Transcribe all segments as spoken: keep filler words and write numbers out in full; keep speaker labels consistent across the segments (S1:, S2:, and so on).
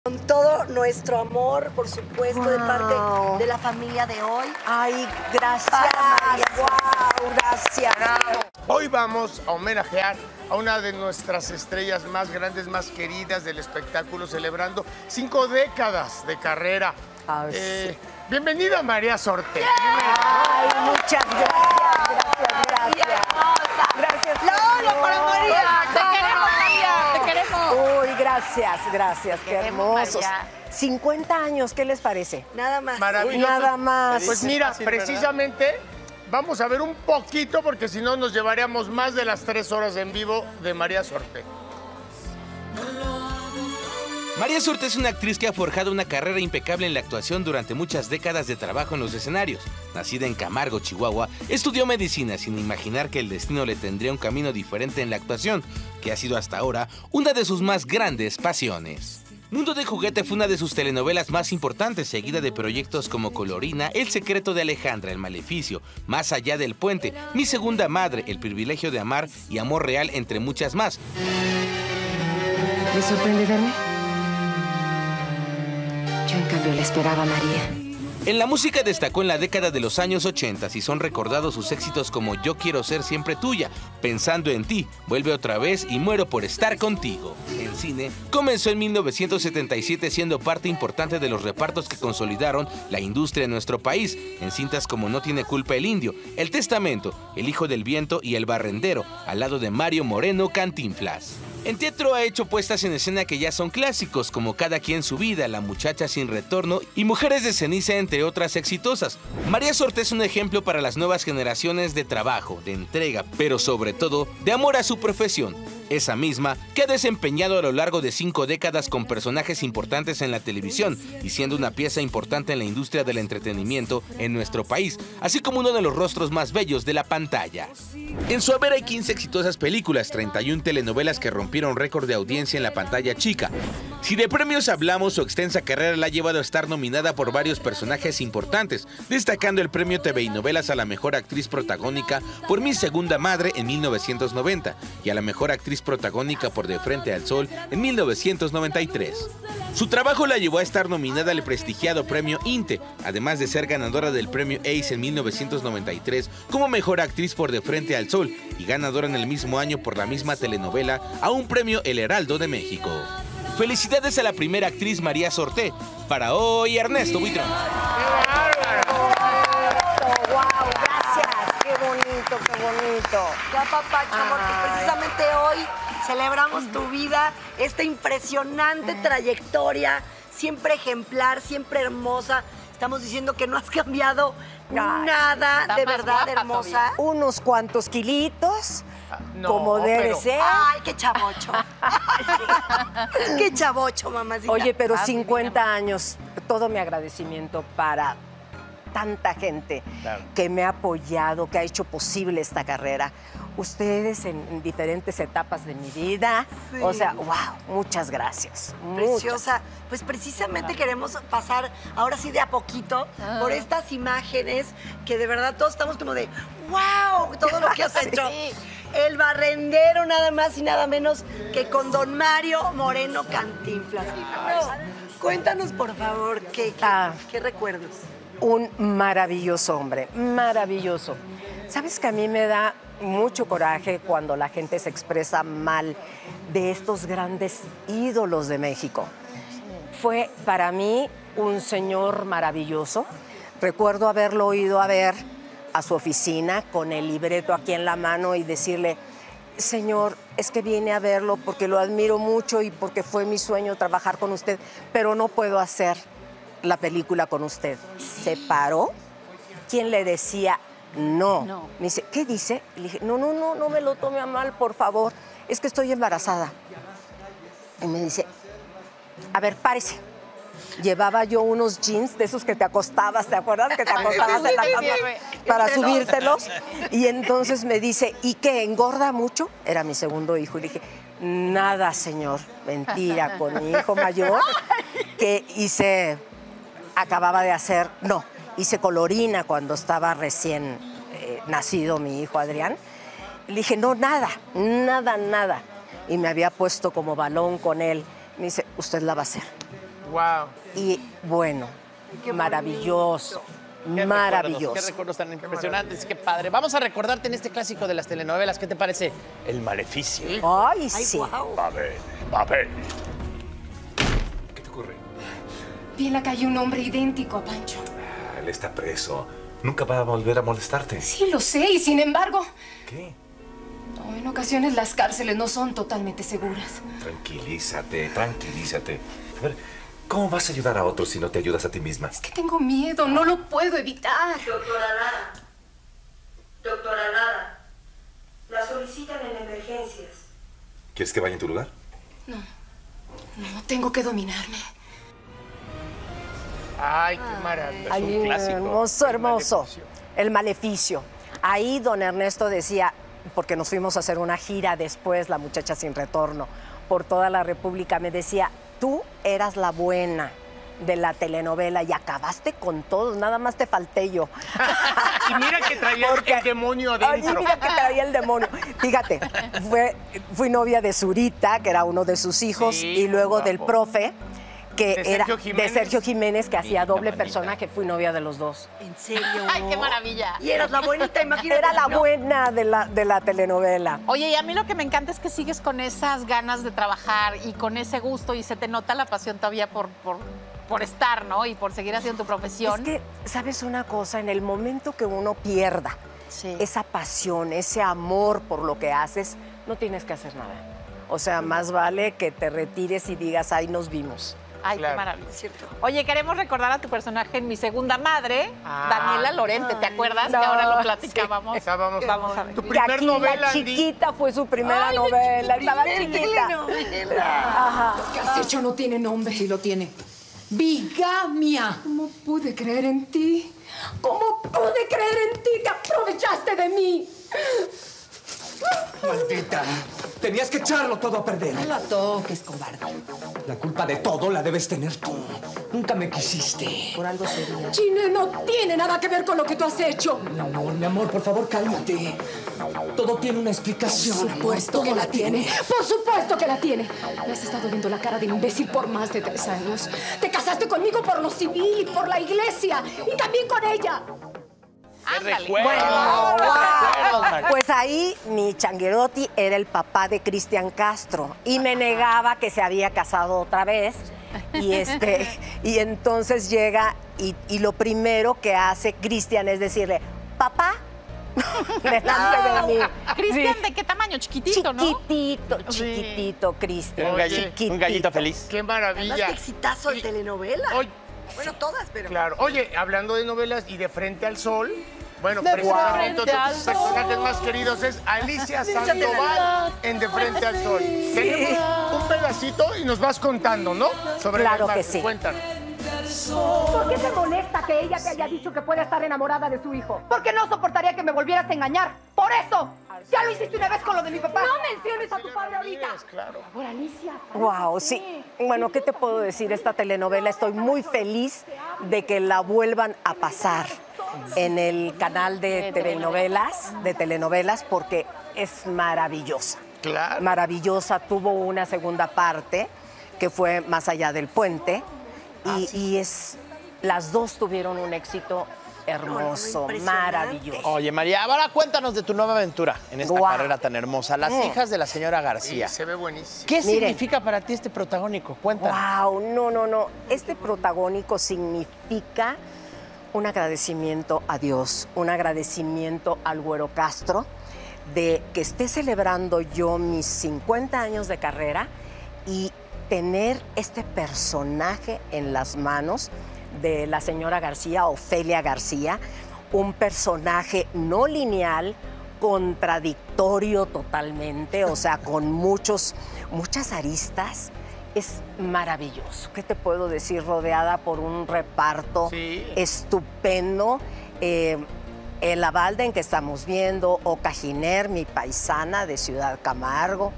S1: Con todo nuestro amor, por supuesto, wow. de parte de la familia de hoy.
S2: Ay, gracias. Ay, wow, gracias.
S3: Hoy vamos a homenajear a una de nuestras estrellas más grandes, más queridas del espectáculo, celebrando cinco décadas de carrera.
S2: Ay,
S3: eh,
S2: sí.
S3: Bienvenida, María Sorte.
S2: Yeah. Ay, muchas gracias, gracias, gracias. Gracias.
S1: ¡Laura para María!
S4: ¡Te queremos, María! ¡Te queremos!
S2: Uy, gracias, gracias, qué hermosos.
S4: María.
S2: cincuenta años, ¿qué les parece?
S1: Nada más.
S3: Maravilloso.
S2: Nada más.
S3: Pues mira, precisamente vamos a ver un poquito, porque si no nos llevaríamos más de las tres horas en vivo de María Sorte.
S5: María Sorte es una actriz que ha forjado una carrera impecable en la actuación durante muchas décadas de trabajo en los escenarios. Nacida en Camargo, Chihuahua, estudió medicina sin imaginar que el destino le tendría un camino diferente en la actuación, que ha sido hasta ahora una de sus más grandes pasiones. Mundo de Juguete fue una de sus telenovelas más importantes, seguida de proyectos como Colorina, El secreto de Alejandra, El maleficio, Más allá del puente, Mi segunda madre, El privilegio de amar y Amor real, entre muchas más.
S6: ¿Le sorprende verme? Yo, en cambio, le esperaba a María.
S5: En la música destacó en la década de los años ochenta y son recordados sus éxitos como Yo quiero ser siempre tuya, Pensando en ti, Vuelve otra vez y Muero por estar contigo. En cine, comenzó en mil novecientos setenta y siete siendo parte importante de los repartos que consolidaron la industria en nuestro país, en cintas como No tiene culpa el indio, El testamento, El hijo del viento y El barrendero, al lado de Mario Moreno Cantinflas. En teatro ha hecho puestas en escena que ya son clásicos, como Cada quien su vida, La muchacha sin retorno y Mujeres de ceniza, entre otras exitosas. María Sorte es un ejemplo para las nuevas generaciones de trabajo, de entrega, pero sobre todo de amor a su profesión. Esa misma que ha desempeñado a lo largo de cinco décadas con personajes importantes en la televisión y siendo una pieza importante en la industria del entretenimiento en nuestro país, así como uno de los rostros más bellos de la pantalla. En su haber hay quince exitosas películas, treinta y una telenovelas que rompieron récord de audiencia en la pantalla chica. Si de premios hablamos, su extensa carrera la ha llevado a estar nominada por varios personajes importantes, destacando el premio T V y Novelas a la mejor actriz protagónica por Mi segunda madre en mil novecientos noventa y a la mejor actriz protagónica por De frente al sol en mil novecientos noventa y tres. Su trabajo la llevó a estar nominada al prestigiado premio INTE, además de ser ganadora del premio A C E en mil novecientos noventa y tres como mejor actriz por De frente al sol y ganadora en el mismo año por la misma telenovela a un premio El Heraldo de México. Felicidades a la primera actriz María Sorte. Para hoy, Ernesto Buitrón.
S2: ¡Wow! Gracias. ¡Qué bonito, qué bonito!
S1: Ya, papá, amor, que precisamente hoy celebramos tu vida, esta impresionante trayectoria, siempre ejemplar, siempre hermosa. Estamos diciendo que no has cambiado
S2: Ay,
S1: nada, de verdad, hermosa.
S2: Unos cuantos kilitos,
S3: No,
S2: como debe
S3: pero-
S2: ser.
S1: Ay, qué chavocho. Ay, sí. Qué chavocho, mamacita.
S2: Oye, pero
S4: Ah,
S2: cincuenta años, todo mi agradecimiento para tanta gente
S3: Claro.
S2: que me ha apoyado, que ha hecho posible esta carrera. Ustedes en, en diferentes etapas de mi vida.
S1: Sí.
S2: O sea, wow, muchas gracias.
S1: Preciosa. Pues precisamente queremos pasar ahora sí de a poquito
S4: Ah.
S1: por estas imágenes que de verdad todos estamos como de wow, todo lo que has
S2: Sí.
S1: hecho. El barrendero nada más y nada menos que con don Mario Moreno Cantinflas. Cuéntanos por favor qué, qué,
S2: Ah.
S1: qué recuerdos.
S2: Un maravilloso hombre, maravilloso. ¿Sabes que a mí me da mucho coraje cuando la gente se expresa mal de estos grandes ídolos de México? Fue para mí un señor maravilloso. Recuerdo haberlo ido a ver a su oficina con el libreto aquí en la mano y decirle, señor, es que vine a verlo porque lo admiro mucho y porque fue mi sueño trabajar con usted, pero no puedo hacer la película con usted. Se paró. ¿Quién le decía no?
S4: No.
S2: Me dice, ¿qué dice? Le dije, no, no, no, no me lo tome a mal, por favor. Es que estoy embarazada. Y me dice, a ver, párese. Llevaba yo unos jeans de esos que te acostabas, ¿te acuerdas? Que te acostabas en la cama para subírtelos. Y entonces me dice, ¿y qué? ¿Engorda mucho? Era mi segundo hijo. Y le dije, nada, señor. Mentira, con mi hijo mayor, que hice, acababa de hacer, no, hice Colorina cuando estaba recién eh, nacido mi hijo Adrián. Le dije, no, nada, nada, nada. Y me había puesto como balón con él. Me dice, usted la va a hacer.
S3: Wow.
S2: Y bueno, maravilloso.
S7: Qué
S2: Maravilloso.
S7: Recuerdos, qué recuerdos tan impresionantes, qué padre. Vamos a recordarte en este clásico de las telenovelas, ¿qué te parece? El Maleficio.
S2: Ay,
S1: Ay,
S2: sí.
S1: guau.
S7: Papel, papel.
S8: ¿Qué te ocurre?
S6: Vi en la calle un hombre idéntico a Pancho.
S8: Él está preso. Nunca va a volver a molestarte.
S6: Sí, lo sé, y sin embargo...
S8: ¿Qué?
S6: No, en ocasiones las cárceles no son totalmente seguras.
S8: Tranquilízate, tranquilízate. A ver, ¿cómo vas a ayudar a otros si no te ayudas a ti misma?
S6: Es que tengo miedo, no lo puedo evitar.
S1: Doctora Lara. Doctora Lara. La solicitan en emergencias.
S8: ¿Quieres que vaya en tu lugar?
S6: No, no, tengo que dominarme.
S3: Ay, qué maravilla.
S2: Ay,
S7: un clásico.
S2: hermoso, hermoso.
S3: Maleficio.
S2: El Maleficio. Ahí don Ernesto decía, porque nos fuimos a hacer una gira después, La Muchacha Sin Retorno, por toda la República, me decía, tú eras la buena de la telenovela y acabaste con todos, nada más te falté yo.
S3: Y mira que traía
S2: Porque-
S3: el demonio
S2: Ay,
S3: adentro.
S2: mira que traía el demonio. Fíjate, fue, fui novia de Zurita, que era uno de sus hijos,
S3: Sí,
S2: y luego
S3: guapo.
S2: del profe, que
S3: De
S2: era
S3: Sergio Jiménez.
S2: de Sergio Jiménez, que hacía doble
S7: manita.
S2: personaje, fui novia de los dos.
S1: ¿En serio?
S4: Ay, qué maravilla.
S1: Y eras la bonita, imagínate.
S2: Era la
S1: ¿no?
S2: buena de la, de la telenovela.
S4: Oye, y a mí lo que me encanta es que sigues con esas ganas de trabajar y con ese gusto y se te nota la pasión todavía por, por, por estar, ¿no? Y por seguir haciendo tu profesión.
S2: Es que, ¿sabes una cosa? En el momento que uno pierda
S4: Sí.
S2: esa pasión, ese amor por lo que haces, no tienes que hacer nada. O sea, más vale que te retires y digas, ay, nos vimos.
S4: Ay,
S3: Claro.
S4: qué maravilla.
S1: Es cierto.
S4: Oye, queremos recordar a tu personaje en Mi Segunda Madre,
S3: Ah.
S4: Daniela Lorente, ¿te
S1: Ay,
S4: acuerdas?
S2: no,
S4: que ahora lo platicábamos.
S3: sí. Estábamos-
S4: Vamos a ver.
S3: Tu
S2: Que
S3: primer
S2: aquí
S3: novela,
S2: la
S3: Andy.
S2: chiquita fue su primera
S1: Ay,
S2: novela,
S1: mi
S2: estaba
S1: primer
S2: chiquita.
S1: telenovela.
S2: Ajá.
S6: ¿Qué has hecho? No tiene nombre.
S9: Sí lo tiene. Bigamia.
S6: ¿Cómo pude creer en ti? ¿Cómo pude creer en ti? Te aprovechaste de mí.
S9: Maldita. Tenías que echarlo todo a perder.
S10: No la toques, cobarde.
S9: La culpa de todo la debes tener tú. Nunca me quisiste.
S10: Por algo sería.
S6: Chine, no tiene nada que ver con lo que tú has hecho.
S9: Mi amor, mi amor, por favor, cálmate. Todo tiene una explicación,
S6: Por
S9: amor.
S6: supuesto
S9: Todo
S6: que la tiene. Por supuesto que la tiene. Me has estado viendo la cara de imbécil por más de tres años. Te casaste conmigo por lo civil y por la iglesia. Y también con ella.
S7: ¡Qué
S4: Ándale.
S7: recuerdos!
S2: Bueno,
S7: ¡Qué recuerdos, María!
S2: Pues ahí mi Changuerotti era el papá de Cristian Castro y me negaba que se había casado otra vez. Y, este, y entonces llega y, y lo primero que hace Cristian es decirle, papá, delante de mí.
S4: Cristian,
S2: Sí.
S4: ¿de qué tamaño? Chiquitito, ¿no?
S2: Chiquitito, chiquitito, Cristian.
S7: Un, galli-
S2: chiquitito.
S7: un gallito feliz.
S3: Qué
S1: Además,
S3: maravilla.
S1: qué exitazo de
S3: Y-
S1: telenovela.
S3: Oye,
S1: Bueno, todas, pero...
S3: claro. Oye, hablando de novelas y de Frente al Sol, bueno,
S4: De
S3: precisamente
S4: Frente
S3: otro de
S4: al
S3: tus personajes más queridos es Alicia Sandoval en De Frente al Sol. Tenemos un pedacito y nos vas contando, ¿no? Sobre
S2: Claro
S3: la
S2: que
S3: imagen.
S2: sí.
S3: Cuéntanos.
S11: ¿Por qué te molesta que ella te haya dicho que puede estar enamorada de su hijo? Porque no soportaría que me volvieras a engañar. ¡Por eso! Ya lo hiciste una vez con lo de mi papá. No menciones a tu padre ahorita.
S3: Claro.
S11: Por Alicia.
S2: Wow, sí. Bueno, ¿qué te puedo decir? Esta telenovela, estoy muy feliz de que la vuelvan a pasar en el canal de telenovelas, de telenovelas, porque es maravillosa.
S3: Claro.
S2: Maravillosa. Tuvo una segunda parte que fue Más allá del puente y, y es, las dos tuvieron un éxito hermoso,
S1: impresionante.
S2: maravilloso.
S7: Oye, María, ahora cuéntanos de tu nueva aventura en esta
S2: Guau.
S7: carrera tan hermosa. Las
S2: Mm.
S7: hijas de la señora
S3: Sí,
S7: García.
S3: se ve buenísimo.
S7: ¿Qué
S2: Miren.
S7: significa para ti este protagónico? Cuéntanos.
S2: Wow, no, no, no. Este protagónico significa un agradecimiento a Dios, un agradecimiento al Güero Castro de que esté celebrando yo mis cincuenta años de carrera y tener este personaje en las manos de la señora García, Ofelia García, un personaje no lineal, contradictorio totalmente, o sea, con muchos, muchas aristas. Es maravilloso. ¿Qué te puedo decir? Rodeada por un reparto
S3: Sí.
S2: estupendo. Eh, el Abalden que estamos viendo, Oca Giner, mi paisana de Ciudad Camargo,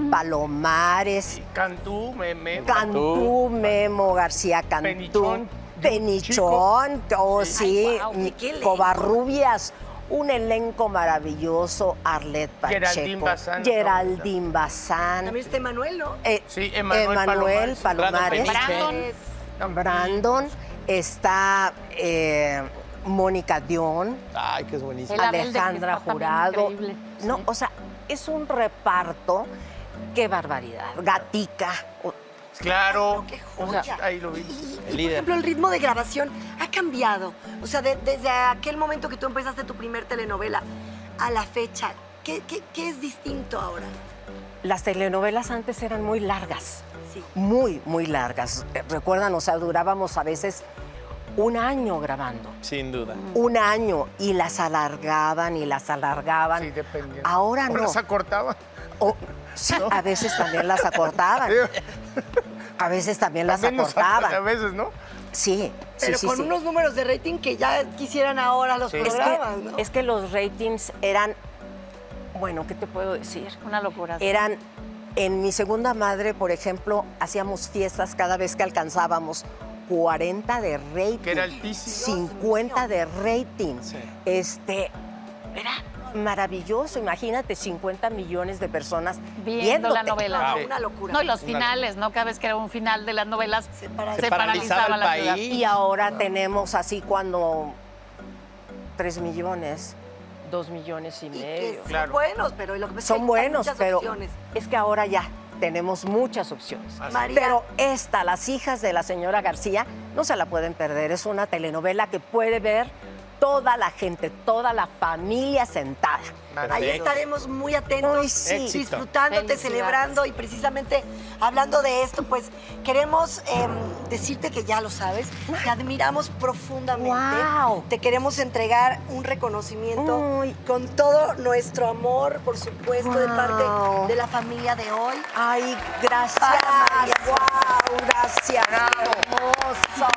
S2: Palomares,
S3: Cantú, Meme.
S2: Cantú, Memo García Cantú,
S3: Penichón,
S2: Penichón, oh sí,
S1: guau,
S2: mi-
S1: qué elenco.
S2: Covarrubias, un elenco maravilloso, Arlet Pacheco,
S3: Geraldine Bazán.
S2: Geraldine Bazán,
S1: También está Emanuel, ¿no?
S2: eh,
S3: Sí, Emanuel
S2: Emanuel
S3: Palomares.
S2: Palomares,
S7: Brandon
S4: Brandon.
S2: Brandon, está eh, Mónica Dion.
S7: Ay, que es buenísimo.
S4: El Abel de
S2: Alejandra
S4: Cristal
S2: Jurado.
S4: también increíble.
S2: No,
S4: Sí.
S2: o sea, es un reparto. Qué barbaridad. Gatica. o-
S3: Claro.
S1: Qué
S2: O
S1: joya.
S2: sea,
S3: Ahí lo vi.
S1: Y, y,
S7: El
S1: por
S7: líder.
S1: ejemplo, el ritmo de grabación ha cambiado. O sea, de- desde aquel momento que tú empezaste tu primer telenovela a la fecha, ¿qué, qué, qué es distinto ahora?
S2: Las telenovelas antes eran muy largas.
S1: Sí.
S2: Muy, muy largas. Eh, Recuerdan, o sea, durábamos a veces un año grabando.
S7: Sin duda.
S2: Un año. Y las alargaban y las alargaban.
S3: Sí, dependiendo.
S2: Ahora
S3: ¿O
S2: no.
S3: las acortaban?
S2: O- sí, a veces también las acortaban. A veces también las
S3: También nos
S2: acortaban.
S3: acortan a veces, ¿no?
S2: Sí,
S1: Pero
S2: sí, sí,
S1: con
S2: sí.
S1: unos números de rating que ya quisieran ahora los
S3: Sí.
S2: Es
S1: programas,
S2: que,
S1: ¿no?
S2: es que los ratings eran, bueno, ¿qué te puedo decir?
S4: Una locura. sí.
S2: Eran, en Mi Segunda Madre, por ejemplo, hacíamos fiestas cada vez que alcanzábamos cuarenta de rating.
S3: Que era altísimo.
S2: cincuenta de rating.
S7: Sí.
S2: Este, era maravilloso. Imagínate, cincuenta millones de personas
S4: Viendo la
S2: viéndote.
S4: novela.
S3: Wow.
S1: Una locura.
S4: No, y los finales, ¿no? Cada vez que era un final de las novelas, se,
S1: paralizaba.
S4: paralizaba,
S7: paralizaba el
S4: la ciudad.
S7: país.
S2: Y ahora tenemos así cuando tres millones, dos millones y
S1: Y que
S2: medio.
S1: son
S3: Claro.
S1: buenos, pero lo que pasa es que
S2: Son
S1: hay
S2: buenos,
S1: muchas
S2: pero
S1: opciones.
S2: es que ahora ya tenemos muchas opciones.
S1: María.
S2: Pero esta, Las hijas de la señora García, no se la pueden perder. Es una telenovela que puede ver toda la gente, toda la familia sentada.
S1: Ahí
S7: Perfecto.
S1: estaremos muy atentos,
S2: Ay, sí.
S7: Éxito.
S1: disfrutándote,
S4: Felicidades.
S1: celebrando y precisamente hablando de esto, pues queremos eh, decirte que ya lo sabes, te admiramos profundamente,
S2: Guau.
S1: te queremos entregar un reconocimiento
S2: Uy.
S1: con todo nuestro amor, por supuesto, de
S2: Guau.
S1: parte de la familia de hoy.
S2: Ay, gracias.
S1: Para María.
S2: Wow, gracias. Hermoso.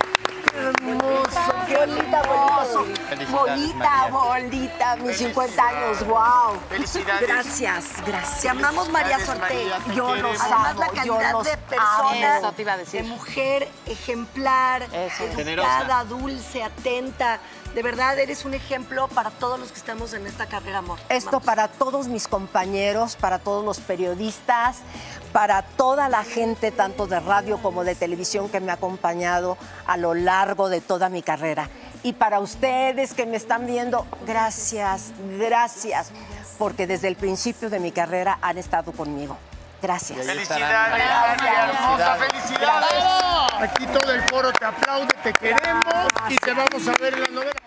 S2: Hermoso. Qué bonita, hermoso.
S7: Felicidades,
S2: Bolita,
S7: María.
S2: bolita, mis cincuenta años. Wow.
S3: Felicidades.
S2: Gracias, gracias.
S1: Te amamos, María
S3: Felicidades,
S1: Sorte.
S3: María, te
S2: Yo
S3: queremos.
S2: los
S1: Además,
S2: amo,
S1: la
S2: yo
S1: calidad
S2: los
S1: de persona,
S4: Eso te iba a decir.
S1: de mujer ejemplar,
S4: Eso.
S1: educada,
S7: Generosa.
S1: dulce, atenta. De verdad, eres un ejemplo para todos los que estamos en esta carrera, amor.
S2: Esto
S1: Vamos.
S2: para todos mis compañeros, para todos los periodistas, para toda la gente, tanto de radio como de televisión, que me ha acompañado a lo largo de toda mi carrera. Y para ustedes que me están viendo, gracias, gracias, porque desde el principio de mi carrera han estado conmigo. Gracias.
S3: Felicidades,
S7: Gracias.
S3: María hermosa,
S7: Felicidades.
S3: felicidades. Aquí todo el foro te aplaude, te queremos y te vamos a ver en la novela.